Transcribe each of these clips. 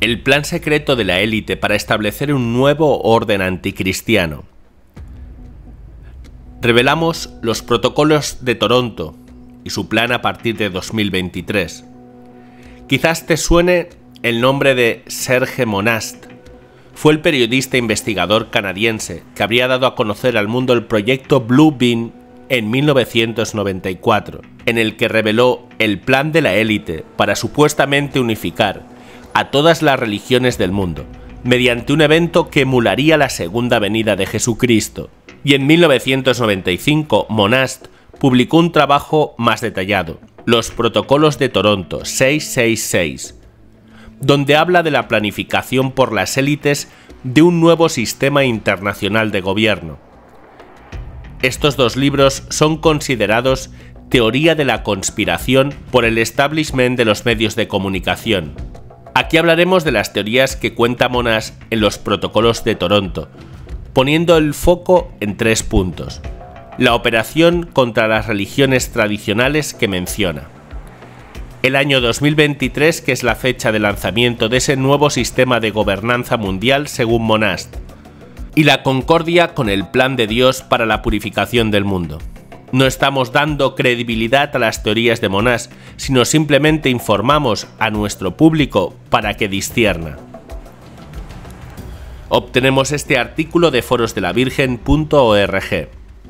El plan secreto de la élite para establecer un nuevo orden anticristiano. Revelamos los protocolos de Toronto y su plan a partir de 2023. Quizás te suene el nombre de Serge Monast. Fue el periodista investigador canadiense que habría dado a conocer al mundo el proyecto Blue Beam en 1994, en el que reveló el plan de la élite para supuestamente unificar a todas las religiones del mundo, mediante un evento que emularía la segunda venida de Jesucristo. Y en 1995, Monast publicó un trabajo más detallado, Los Protocolos de Toronto 666, donde habla de la planificación por las élites de un nuevo sistema internacional de gobierno. Estos dos libros son considerados teoría de la conspiración por el establishment de los medios de comunicación. Aquí hablaremos de las teorías que cuenta Monast en los Protocolos de Toronto, poniendo el foco en 3 puntos. La operación contra las religiones tradicionales que menciona. El año 2023, que es la fecha de lanzamiento de ese nuevo sistema de gobernanza mundial según Monast. Y la concordia con el plan de Dios para la purificación del mundo. No estamos dando credibilidad a las teorías de Monast, sino simplemente informamos a nuestro público para que discierna. Obtenemos este artículo de forosdelavirgen.org.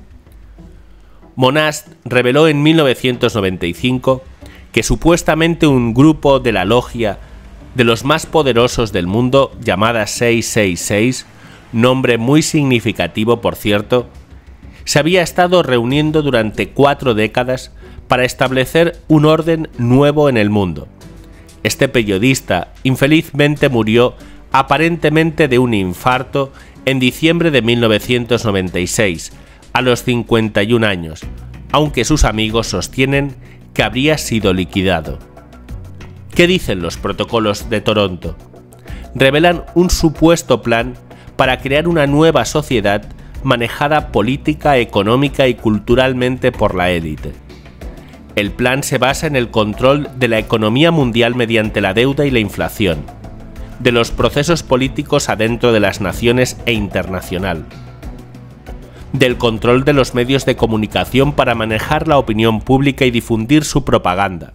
Monast reveló en 1995 que supuestamente un grupo de la logia de los más poderosos del mundo, llamada 666, nombre muy significativo por cierto, se había estado reuniendo durante 4 décadas para establecer un orden nuevo en el mundo. Este periodista infelizmente murió aparentemente de un infarto en diciembre de 1996, a los 51 años, aunque sus amigos sostienen que habría sido liquidado. ¿Qué dicen los protocolos de Toronto? Revelan un supuesto plan para crear una nueva sociedad manejada política, económica y culturalmente por la élite. El plan se basa en el control de la economía mundial mediante la deuda y la inflación, de los procesos políticos adentro de las naciones e internacional, del control de los medios de comunicación para manejar la opinión pública y difundir su propaganda,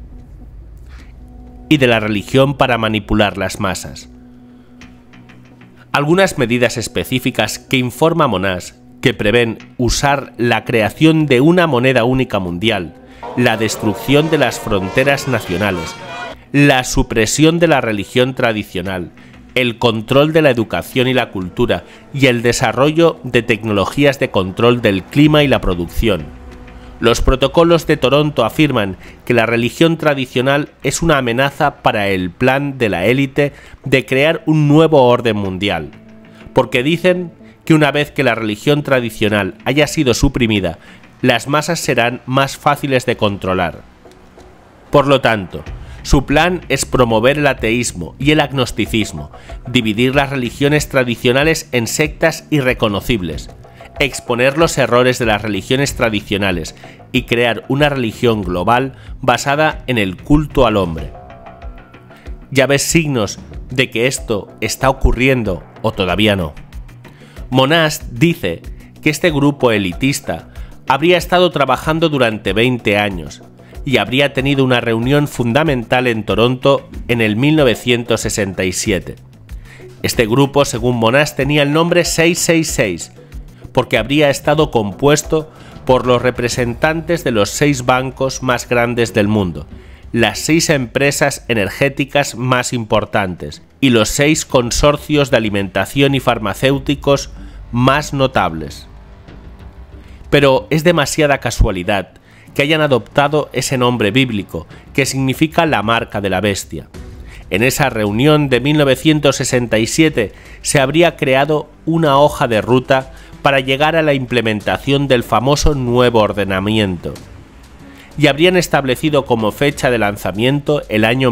y de la religión para manipular las masas. Algunas medidas específicas que informa Monast que prevén usar la creación de una moneda única mundial, la destrucción de las fronteras nacionales, la supresión de la religión tradicional, el control de la educación y la cultura y el desarrollo de tecnologías de control del clima y la producción. Los protocolos de Toronto afirman que la religión tradicional es una amenaza para el plan de la élite de crear un nuevo orden mundial, porque dicen que una vez que la religión tradicional haya sido suprimida, las masas serán más fáciles de controlar. Por lo tanto, su plan es promover el ateísmo y el agnosticismo, dividir las religiones tradicionales en sectas irreconocibles, exponer los errores de las religiones tradicionales y crear una religión global basada en el culto al hombre. ¿Ya ves signos de que esto está ocurriendo o todavía no? Monast dice que este grupo elitista habría estado trabajando durante 20 años y habría tenido una reunión fundamental en Toronto en el 1967. Este grupo, según Monast, tenía el nombre 666, porque habría estado compuesto por los representantes de los 6 bancos más grandes del mundo, las 6 empresas energéticas más importantes y los 6 consorcios de alimentación y farmacéuticos más notables. Pero es demasiada casualidad que hayan adoptado ese nombre bíblico, que significa la marca de la bestia. En esa reunión de 1967 se habría creado una hoja de ruta para llegar a la implementación del famoso nuevo ordenamiento, y habrían establecido como fecha de lanzamiento el año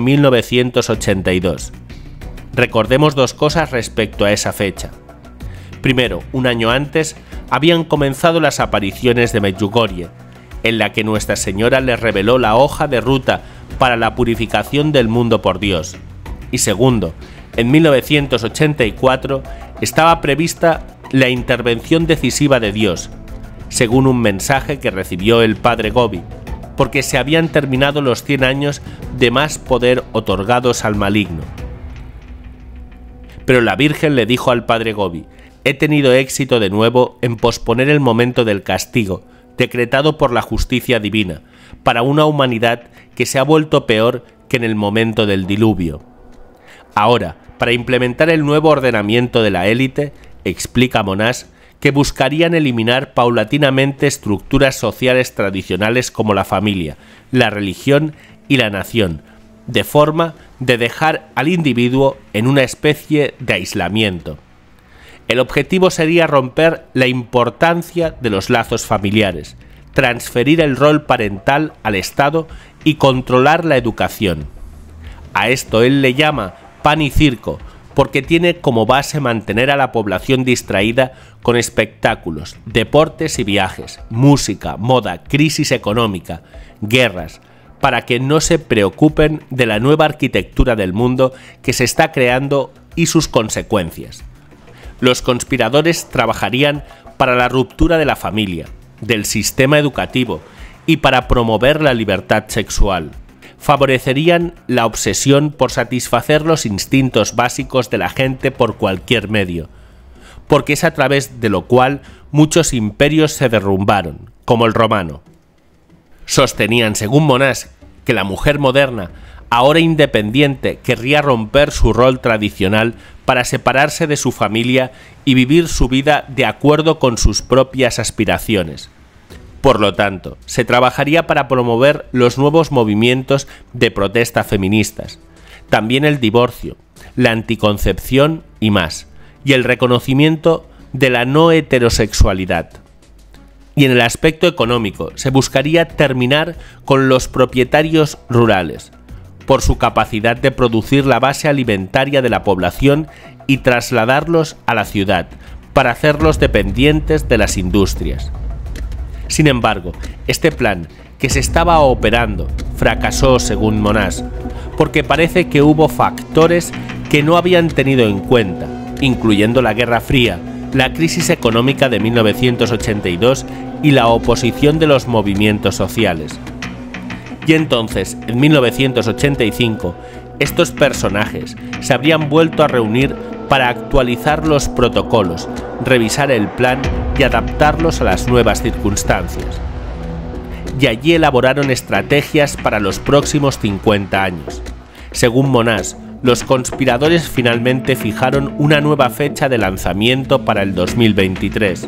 1982. Recordemos 2 cosas respecto a esa fecha. Primero, un año antes, habían comenzado las apariciones de Medjugorje, en la que Nuestra Señora les reveló la hoja de ruta para la purificación del mundo por Dios. Y segundo, en 1984 estaba prevista la intervención decisiva de Dios, según un mensaje que recibió el padre Gobi, porque se habían terminado los 100 años de más poder otorgados al maligno. Pero la Virgen le dijo al padre Gobi: he tenido éxito de nuevo en posponer el momento del castigo, decretado por la justicia divina, para una humanidad que se ha vuelto peor que en el momento del diluvio. Ahora, para implementar el nuevo ordenamiento de la élite, explica Monash, que buscarían eliminar paulatinamente estructuras sociales tradicionales como la familia, la religión y la nación, de forma de dejar al individuo en una especie de aislamiento. El objetivo sería romper la importancia de los lazos familiares, transferir el rol parental al Estado y controlar la educación. A esto él le llama pan y circo, porque tiene como base mantener a la población distraída con espectáculos, deportes y viajes, música, moda, crisis económica, guerras, para que no se preocupen de la nueva arquitectura del mundo que se está creando y sus consecuencias. Los conspiradores trabajarían para la ruptura de la familia, del sistema educativo y para promover la libertad sexual. Favorecerían la obsesión por satisfacer los instintos básicos de la gente por cualquier medio, porque es a través de lo cual muchos imperios se derrumbaron, como el romano. Sostenían, según Monash, que la mujer moderna, ahora independiente, querría romper su rol tradicional para separarse de su familia y vivir su vida de acuerdo con sus propias aspiraciones. Por lo tanto, se trabajaría para promover los nuevos movimientos de protesta feministas, también el divorcio, la anticoncepción y más, y el reconocimiento de la no heterosexualidad. Y en el aspecto económico, se buscaría terminar con los propietarios rurales, por su capacidad de producir la base alimentaria de la población y trasladarlos a la ciudad, para hacerlos dependientes de las industrias. Sin embargo, este plan, que se estaba operando, fracasó según Monash, porque parece que hubo factores que no habían tenido en cuenta, incluyendo la Guerra Fría, la crisis económica de 1982 y la oposición de los movimientos sociales. Y entonces, en 1985, estos personajes se habrían vuelto a reunir para actualizar los protocolos, revisar el plan y adaptarlos a las nuevas circunstancias. Y allí elaboraron estrategias para los próximos 50 años. Según Monash, los conspiradores finalmente fijaron una nueva fecha de lanzamiento para el 2023.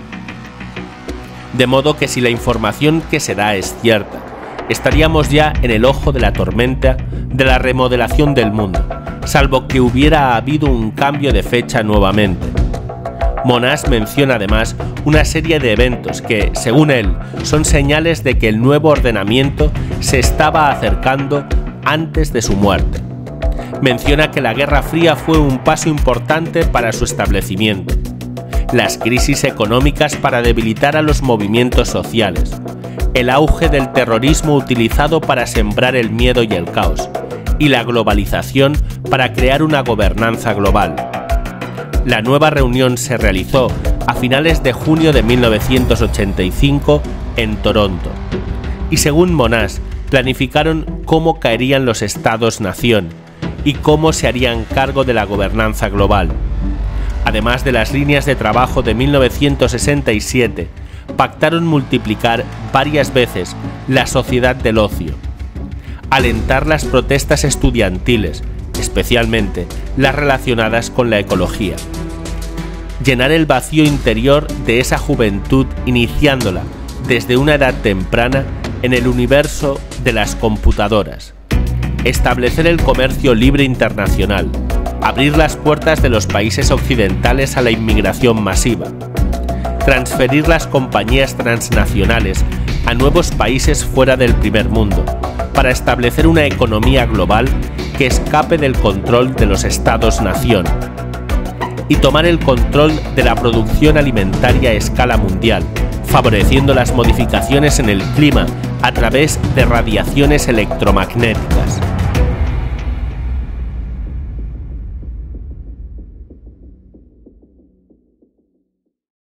De modo que si la información que se da es cierta, estaríamos ya en el ojo de la tormenta de la remodelación del mundo, salvo que hubiera habido un cambio de fecha nuevamente. Monash menciona además una serie de eventos que, según él, son señales de que el nuevo ordenamiento se estaba acercando antes de su muerte. Menciona que la Guerra Fría fue un paso importante para su establecimiento, las crisis económicas para debilitar a los movimientos sociales, el auge del terrorismo utilizado para sembrar el miedo y el caos, y la globalización para crear una gobernanza global. La nueva reunión se realizó a finales de junio de 1985 en Toronto, y según Monash, planificaron cómo caerían los estados-nación y cómo se harían cargo de la gobernanza global. Además de las líneas de trabajo de 1967, pactaron multiplicar varias veces la sociedad del ocio, alentar las protestas estudiantiles, especialmente las relacionadas con la ecología, llenar el vacío interior de esa juventud iniciándola desde una edad temprana en el universo de las computadoras, establecer el comercio libre internacional, abrir las puertas de los países occidentales a la inmigración masiva, transferir las compañías transnacionales a nuevos países fuera del primer mundo, para establecer una economía global que escape del control de los estados-nación, y tomar el control de la producción alimentaria a escala mundial, favoreciendo las modificaciones en el clima a través de radiaciones electromagnéticas.